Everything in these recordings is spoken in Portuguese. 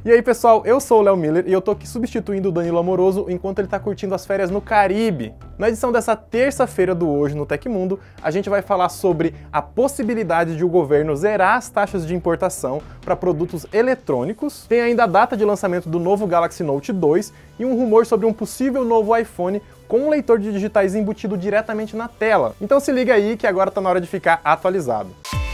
E aí pessoal, eu sou o Léo Miller e eu tô aqui substituindo o Danilo Amoroso enquanto ele tá curtindo as férias no Caribe. Na edição dessa terça-feira do Hoje no Tecmundo, a gente vai falar sobre a possibilidade de o governo zerar as taxas de importação para produtos eletrônicos, tem ainda a data de lançamento do novo Galaxy Note 2 e um rumor sobre um possível novo iPhone com um leitor de digitais embutido diretamente na tela. Então se liga aí que agora tá na hora de ficar atualizado.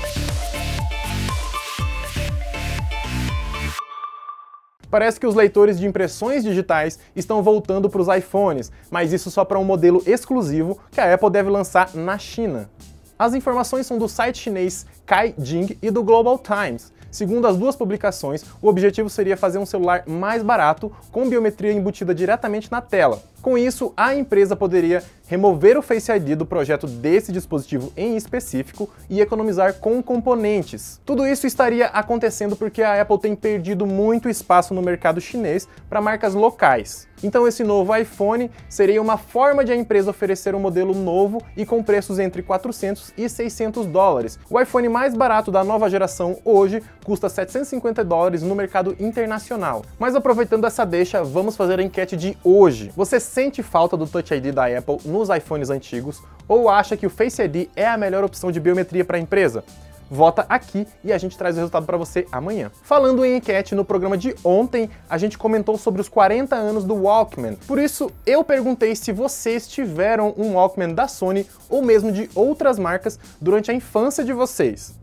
Parece que os leitores de impressões digitais estão voltando para os iPhones, mas isso só para um modelo exclusivo que a Apple deve lançar na China. As informações são do site chinês Caijing e do Global Times. Segundo as duas publicações, o objetivo seria fazer um celular mais barato com biometria embutida diretamente na tela. Com isso, a empresa poderia remover o Face ID do projeto desse dispositivo em específico e economizar com componentes. Tudo isso estaria acontecendo porque a Apple tem perdido muito espaço no mercado chinês para marcas locais. Então esse novo iPhone seria uma forma de a empresa oferecer um modelo novo e com preços entre 400 e 600 dólares. O iPhone mais barato da nova geração hoje custa 750 dólares no mercado internacional. Mas aproveitando essa deixa, vamos fazer a enquete de hoje. Você sente falta do Touch ID da Apple nos iPhones antigos ou acha que o Face ID é a melhor opção de biometria para a empresa? Vota aqui e a gente traz o resultado para você amanhã. Falando em enquete, no programa de ontem, a gente comentou sobre os 40 anos do Walkman. Por isso, eu perguntei se vocês tiveram um Walkman da Sony ou mesmo de outras marcas durante a infância de vocês.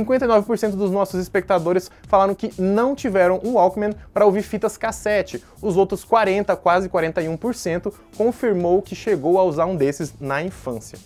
59% dos nossos espectadores falaram que não tiveram um Walkman para ouvir fitas cassete. Os outros 40%, quase 41%, confirmou que chegou a usar um desses na infância.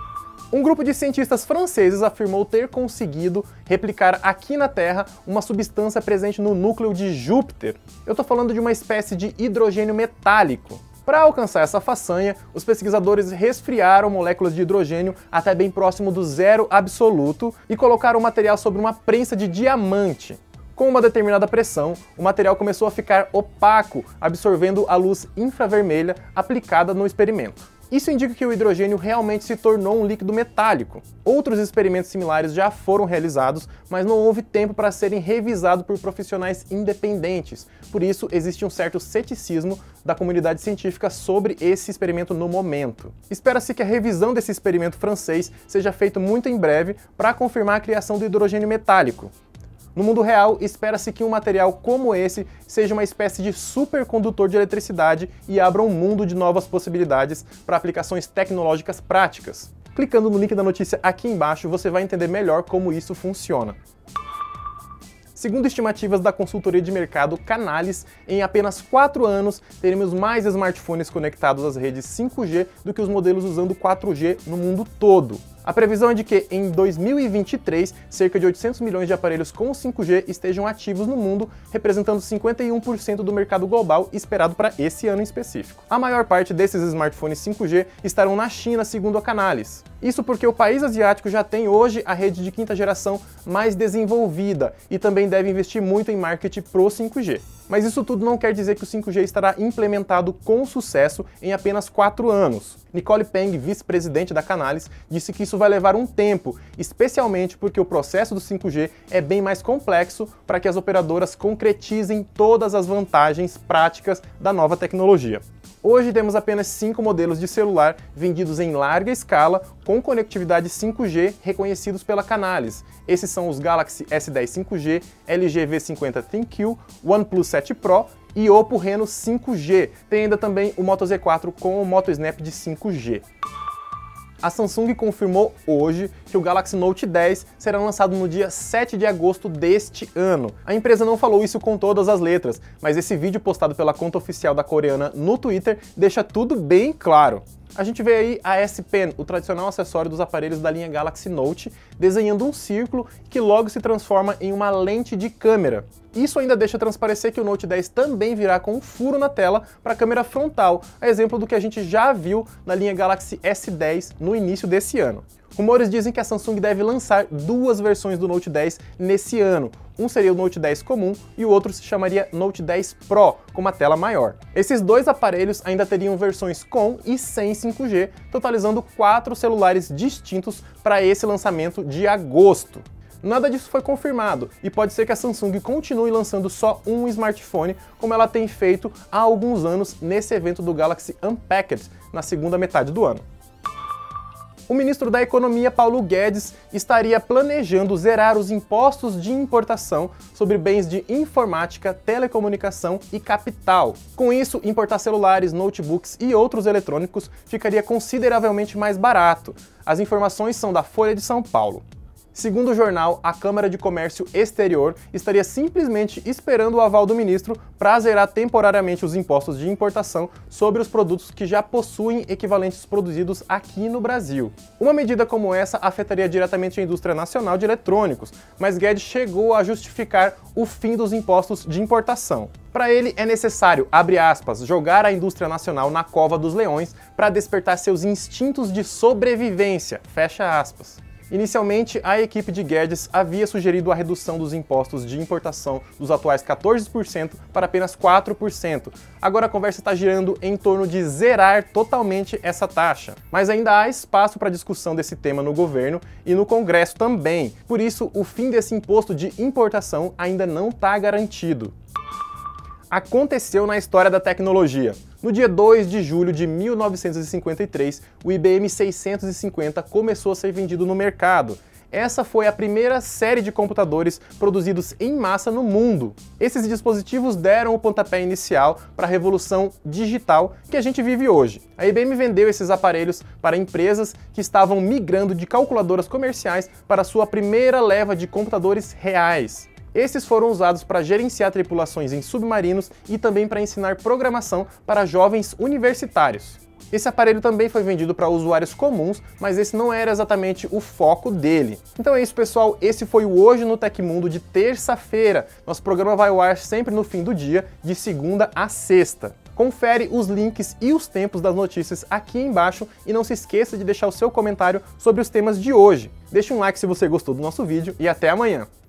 Um grupo de cientistas franceses afirmou ter conseguido replicar aqui na Terra uma substância presente no núcleo de Júpiter. Eu estou falando de uma espécie de hidrogênio metálico. Para alcançar essa façanha, os pesquisadores resfriaram moléculas de hidrogênio até bem próximo do zero absoluto e colocaram o material sobre uma prensa de diamante. Com uma determinada pressão, o material começou a ficar opaco, absorvendo a luz infravermelha aplicada no experimento. Isso indica que o hidrogênio realmente se tornou um líquido metálico. Outros experimentos similares já foram realizados, mas não houve tempo para serem revisados por profissionais independentes. Por isso, existe um certo ceticismo da comunidade científica sobre esse experimento no momento. Espera-se que a revisão desse experimento francês seja feita muito em breve para confirmar a criação do hidrogênio metálico. No mundo real, espera-se que um material como esse seja uma espécie de supercondutor de eletricidade e abra um mundo de novas possibilidades para aplicações tecnológicas práticas. Clicando no link da notícia aqui embaixo, você vai entender melhor como isso funciona. Segundo estimativas da consultoria de mercado Canalys, em apenas 4 anos teremos mais smartphones conectados às redes 5G do que os modelos usando 4G no mundo todo. A previsão é de que, em 2023, cerca de 800 milhões de aparelhos com 5G estejam ativos no mundo, representando 51% do mercado global esperado para esse ano em específico. A maior parte desses smartphones 5G estarão na China, segundo a Canalys. Isso porque o país asiático já tem hoje a rede de quinta geração mais desenvolvida e também deve investir muito em marketing pro 5G. Mas isso tudo não quer dizer que o 5G estará implementado com sucesso em apenas 4 anos. Nicole Peng, vice-presidente da Canalys, disse que isso vai levar um tempo, especialmente porque o processo do 5G é bem mais complexo para que as operadoras concretizem todas as vantagens práticas da nova tecnologia. Hoje temos apenas 5 modelos de celular vendidos em larga escala com conectividade 5G reconhecidos pela Canalys. Esses são os Galaxy S10 5G, LG V50 ThinQ, OnePlus 7 Pro e Oppo Reno 5G. Tem ainda também o Moto Z4 com o Moto Snap de 5G. A Samsung confirmou hoje que o Galaxy Note 10 será lançado no dia 7 de agosto deste ano. A empresa não falou isso com todas as letras, mas esse vídeo postado pela conta oficial da coreana no Twitter deixa tudo bem claro. A gente vê aí a S Pen, o tradicional acessório dos aparelhos da linha Galaxy Note, desenhando um círculo que logo se transforma em uma lente de câmera. Isso ainda deixa transparecer que o Note 10 também virá com um furo na tela para a câmera frontal, a exemplo do que a gente já viu na linha Galaxy S10 no início desse ano. Rumores dizem que a Samsung deve lançar 2 versões do Note 10 nesse ano. Um seria o Note 10 comum e o outro se chamaria Note 10 Pro, com uma tela maior. Esses 2 aparelhos ainda teriam versões com e sem 5G, totalizando 4 celulares distintos para esse lançamento de agosto. Nada disso foi confirmado, e pode ser que a Samsung continue lançando só um smartphone, como ela tem feito há alguns anos nesse evento do Galaxy Unpacked, na segunda metade do ano. O ministro da Economia, Paulo Guedes, estaria planejando zerar os impostos de importação sobre bens de informática, telecomunicação e capital. Com isso, importar celulares, notebooks e outros eletrônicos ficaria consideravelmente mais barato. As informações são da Folha de São Paulo. Segundo o jornal, a Câmara de Comércio Exterior estaria simplesmente esperando o aval do ministro para zerar temporariamente os impostos de importação sobre os produtos que já possuem equivalentes produzidos aqui no Brasil. Uma medida como essa afetaria diretamente a indústria nacional de eletrônicos, mas Guedes chegou a justificar o fim dos impostos de importação. Para ele, é necessário, abre aspas, jogar a indústria nacional na cova dos leões para despertar seus instintos de sobrevivência, fecha aspas. Inicialmente, a equipe de Guedes havia sugerido a redução dos impostos de importação dos atuais 14% para apenas 4%. Agora a conversa está girando em torno de zerar totalmente essa taxa. Mas ainda há espaço para discussão desse tema no governo e no Congresso também. Por isso, o fim desse imposto de importação ainda não está garantido. Aconteceu na história da tecnologia. No dia 2 de julho de 1953, o IBM 650 começou a ser vendido no mercado. Essa foi a primeira série de computadores produzidos em massa no mundo. Esses dispositivos deram o pontapé inicial para a revolução digital que a gente vive hoje. A IBM vendeu esses aparelhos para empresas que estavam migrando de calculadoras comerciais para sua primeira leva de computadores reais. Esses foram usados para gerenciar tripulações em submarinos e também para ensinar programação para jovens universitários. Esse aparelho também foi vendido para usuários comuns, mas esse não era exatamente o foco dele. Então é isso, pessoal, esse foi o Hoje no Tecmundo de terça-feira. Nosso programa vai ao ar sempre no fim do dia, de segunda a sexta. Confere os links e os tempos das notícias aqui embaixo e não se esqueça de deixar o seu comentário sobre os temas de hoje. Deixe um like se você gostou do nosso vídeo e até amanhã!